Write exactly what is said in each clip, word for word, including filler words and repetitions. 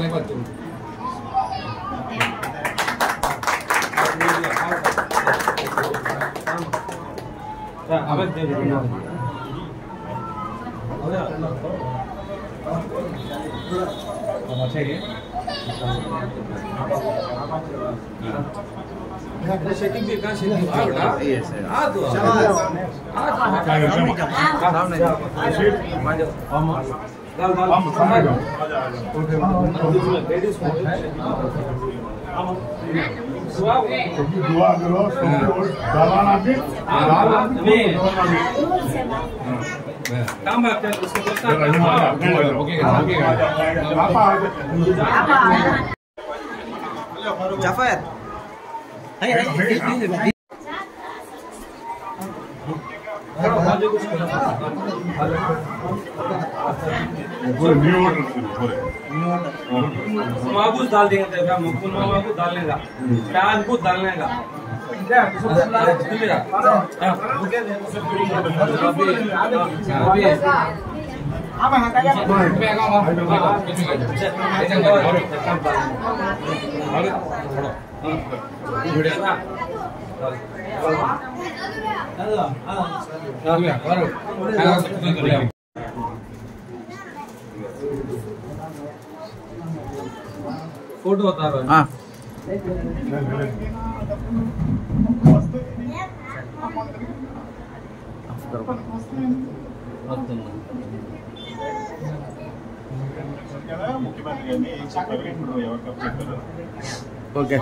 setting भी कहाँ setting आ बेटा आ दो आ दाल दाल लेडीज दुआ करो दलाना भी काम बात कर उसको बोलता okay okay Jafar hi hi मागूस डाल देंगे मुकुल मामा को डालने का प्याज को डालने का फोटो बता रहा है ओके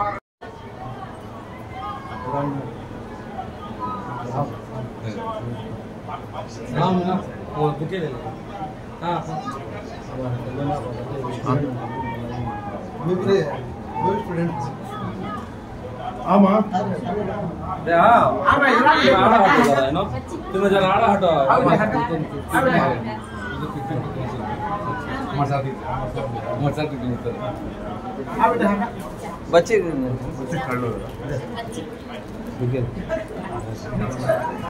तुम्हें जरा आड़ा हटो बच्चे